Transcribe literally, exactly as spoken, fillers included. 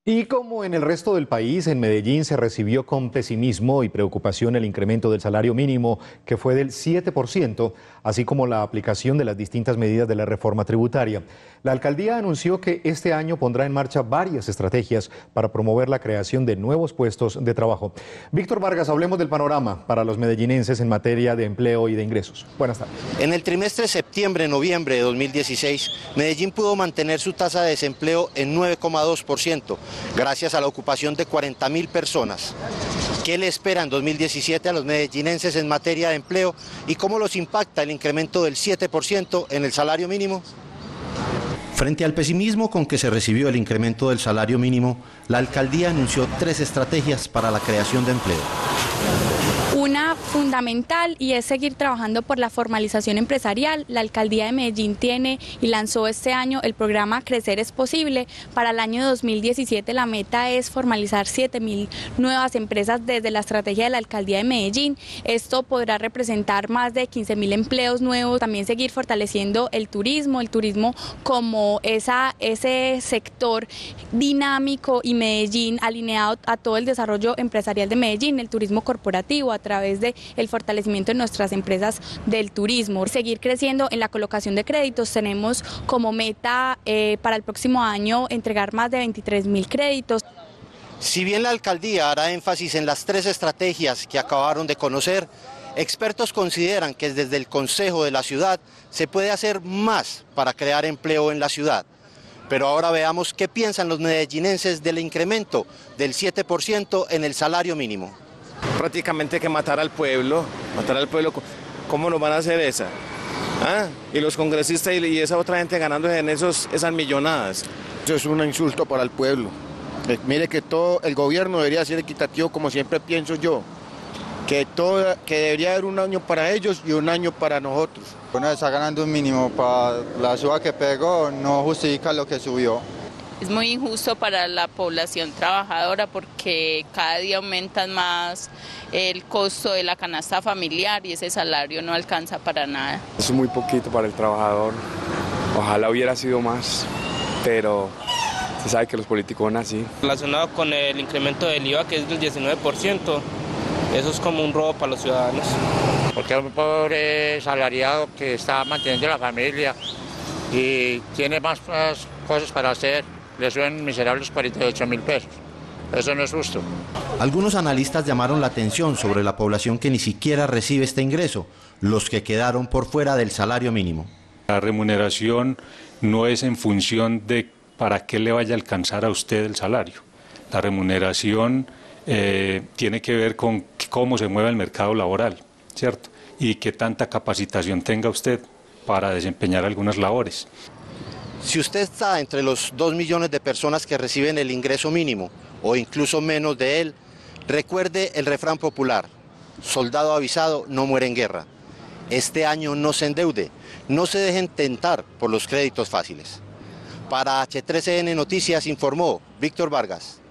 Y como en el resto del país, en Medellín se recibió con pesimismo y preocupación el incremento del salario mínimo, que fue del siete por ciento, así como la aplicación de las distintas medidas de la reforma tributaria. La alcaldía anunció que este año pondrá en marcha varias estrategias para promover la creación de nuevos puestos de trabajo. Víctor Vargas, hablemos del panorama para los medellinenses en materia de empleo y de ingresos. Buenas tardes. En el trimestre septiembre-noviembre de dos mil dieciséis, Medellín pudo mantener su tasa de desempleo en nueve coma dos por ciento, gracias a la ocupación de cuarenta mil personas. ¿Qué le espera en dos mil diecisiete a los medellinenses en materia de empleo y cómo los impacta el incremento del siete por ciento en el salario mínimo? Frente al pesimismo con que se recibió el incremento del salario mínimo, la alcaldía anunció tres estrategias para la creación de empleo. Una fundamental y es seguir trabajando por la formalización empresarial. La alcaldía de Medellín tiene y lanzó este año el programa Crecer es Posible. Para el año dos mil diecisiete la meta es formalizar siete mil nuevas empresas desde la estrategia de la alcaldía de Medellín. Esto podrá representar más de quince mil empleos nuevos. También seguir fortaleciendo el turismo, el turismo como esa, ese sector dinámico y Medellín alineado a todo el desarrollo empresarial de Medellín, el turismo corporativo, a través de el fortalecimiento de nuestras empresas del turismo. Seguir creciendo en la colocación de créditos. Tenemos como meta eh, para el próximo año entregar más de veintitrés mil créditos. Si bien la alcaldía hará énfasis en las tres estrategias que acabaron de conocer, expertos consideran que desde el Consejo de la Ciudad se puede hacer más para crear empleo en la ciudad. Pero ahora veamos qué piensan los medellinenses del incremento del siete por ciento en el salario mínimo. Prácticamente que matar al pueblo, matar al pueblo, ¿cómo nos van a hacer esa? ¿Ah? Y los congresistas y esa otra gente ganando en esos, esas millonadas. Eso es un insulto para el pueblo. Mire que todo el gobierno debería ser equitativo, como siempre pienso yo, que, todo, que debería haber un año para ellos y un año para nosotros. Uno está ganando un mínimo para la suba que pegó, no justifica lo que subió. Es muy injusto para la población trabajadora porque cada día aumentan más el costo de la canasta familiar y ese salario no alcanza para nada. Es muy poquito para el trabajador, ojalá hubiera sido más, pero se sabe que los políticos son así. Relacionado con el incremento del I V A, que es del diecinueve por ciento, eso es como un robo para los ciudadanos. Porque es un pobre salariado que está manteniendo la familia y tiene más, más cosas para hacer. Le suben miserables cuarenta y ocho mil pesos. Eso no es justo. Algunos analistas llamaron la atención sobre la población que ni siquiera recibe este ingreso, los que quedaron por fuera del salario mínimo. La remuneración no es en función de para qué le vaya a alcanzar a usted el salario. La remuneración eh, tiene que ver con cómo se mueve el mercado laboral, ¿cierto? Y qué tanta capacitación tenga usted para desempeñar algunas labores. Si usted está entre los dos millones de personas que reciben el ingreso mínimo o incluso menos de él, recuerde el refrán popular: soldado avisado no muere en guerra. Este año no se endeude, no se dejen tentar por los créditos fáciles. Para H tres C N Noticias informó Víctor Vargas.